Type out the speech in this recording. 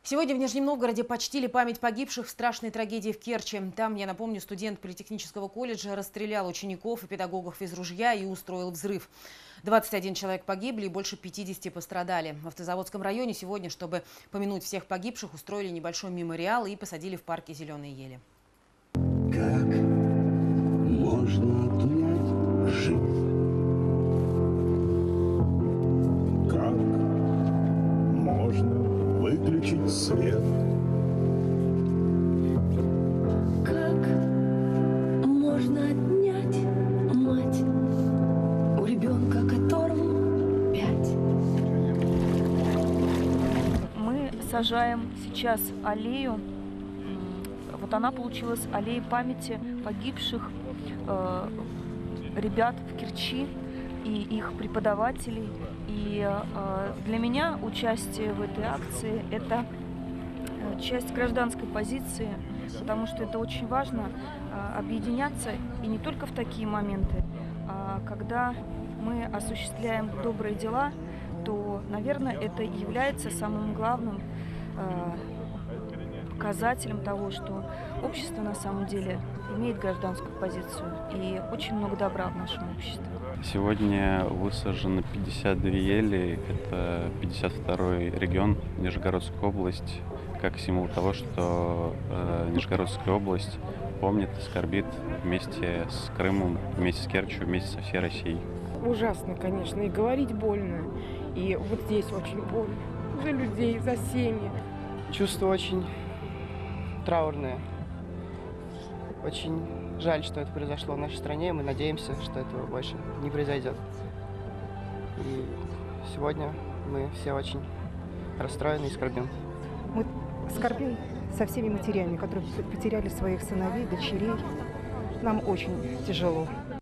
Сегодня в Нижнем Новгороде почтили память погибших в страшной трагедии в Керчи. Там, я напомню, студент политехнического колледжа расстрелял учеников и педагогов из ружья и устроил взрыв. 21 человек погибли и больше 50 пострадали. В Автозаводском районе сегодня, чтобы помянуть всех погибших, устроили небольшой мемориал и посадили в парке зеленые ели. Как можно отнять жизнь? Как можно выключить свет? Как можно отнять мать у ребенка, которому 5? Мы сажаем сейчас аллею. Вот она получилась аллеей памяти погибших ребят в Керчи и их преподавателей. И для меня участие в этой акции – это часть гражданской позиции, потому что это очень важно объединяться и не только в такие моменты, а когда мы осуществляем добрые дела, то, наверное, это является самым главным показателем того, что общество на самом деле имеет гражданскую позицию и очень много добра в нашем обществе. Сегодня высажено 52 ели, это 52-й регион, Нижегородская область, как символ того, что Нижегородская область помнит и скорбит вместе с Крымом, вместе с Керчью, вместе со всей Россией. Ужасно, конечно, и говорить больно, и вот здесь очень больно за людей, за семьи. Чувство очень траурное. Очень жаль, что это произошло в нашей стране. Мы надеемся, что этого больше не произойдет. И сегодня мы все очень расстроены и скорбим. Мы скорбим со всеми матерями, которые потеряли своих сыновей, дочерей. Нам очень тяжело.